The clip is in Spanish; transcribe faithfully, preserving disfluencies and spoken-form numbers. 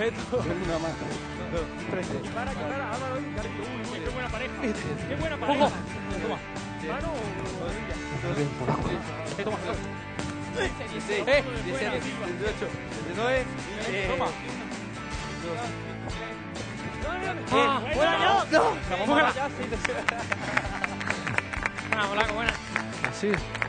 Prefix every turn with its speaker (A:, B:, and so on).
A: Una más.
B: Y para, que para, Álvaro y Carlito. Uy, qué buena pareja. Qué buena pareja. Toma. Mano o rodilla.
C: Eh, toma, toma.
B: Eh, diecisiete,
C: dieciocho, diecinueve.
B: Toma.
C: Ah,
B: ¡Buena!
C: no.
B: ¡Buena! ¡Buena, Blanco, buena!
A: Así.